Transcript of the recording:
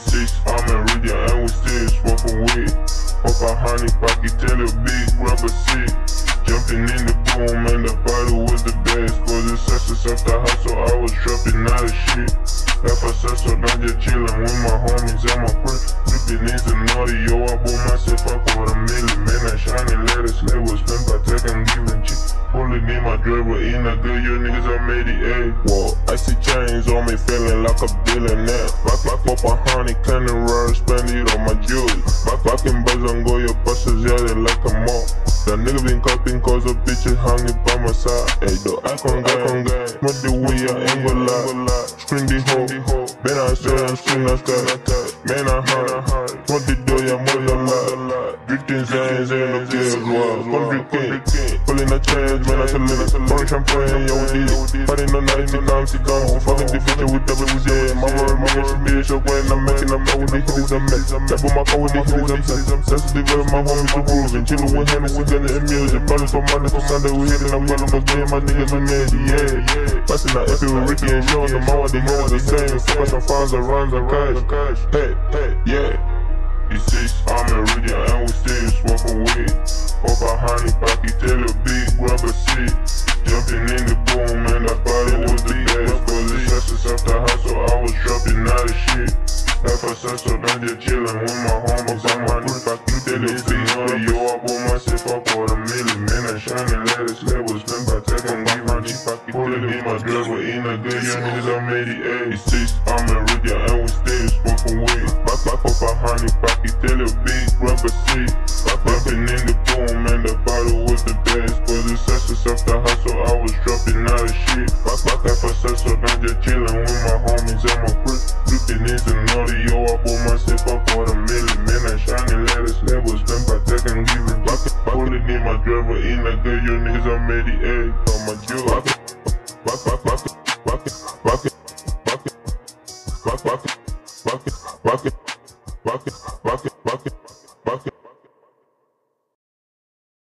E6, I'm in Ridia and we still smoking weed. Pop a honey pocket, tell a big rubber seat. Jumping in the boom and the body was the best. Cause it's success off the house, so I was dropping out of shit. Got for success, so I'm just chillin' with my homies. I'm a prick, flipping into naughty. Yo, I bought myself up for $1 million. Man, that shiny letters, label spent by taking giving chick. Pulling in my driver, in a good year, niggas I made it, ayy. Whoa, icy chains on me, feeling like a billionaire. Back up a honey, candy rare, spend it on my jewelry. Back in Bazangoya, busters, yeah, they like them all. The nigga been copying cause the bitches hanging by my side. Ayy, the icon gang, smoke the way I ain't gon' lie. Scream the hoe, Ben I say I'm still not that. Man I hard, smoke the door, yeah, more than lot. Drifting Zans and no kills, wow. Country king, pulling a chance, man I tell it. Pouring champagne, yo, we did it. Party no night, she come. Fucking the bitch with double with yeah. My word, my bitch, bitch, up when I'm making them know with the hoodies I'm making. Tap on my car with the hoodies I'm sensitive with my homies to proving. Chillin' with Hennessy, gun and music. Probably for Monday for Sunday, we hitting up well, cause me and my niggas we made it, yeah. Passing out epic with Ricky and Joe, the mom with the niggas the same. Fuck some fines and rhymes and cash. Hey, yeah. E6, I'm in Ridia and we still smoking weed. Pop a honey pocket, tell a big rubber seat. Jumping in the boom and the body was the best. Cause it's success off the house, so I was dropping out of shit. Got for success, so I'm just chillin' with my homies. I'm honey pocket, tell a big honey. Yo, I bought myself up for $1 million. Man, that shiny letters, label spent by taking give honey pocket. Pulling in my driver, in a good year, niggas I made it, ayy. E6, I'm in Ridia and we still smoking weed. Back up a honey pocket, tell a big rubber seat. Bumping in the boom and the bottle was the best. Cause it's success off the house, so I was dropping out of shit. Back for success, so I'm just chillin' with my homies. I'm a prick, flipping into naughty. Yo, I bought myself up for $1 million. Man, that shiny letters, label spent by taking giving. Pulling in my driver, in a good year, niggas I made it, ayy. On my jewel. Back.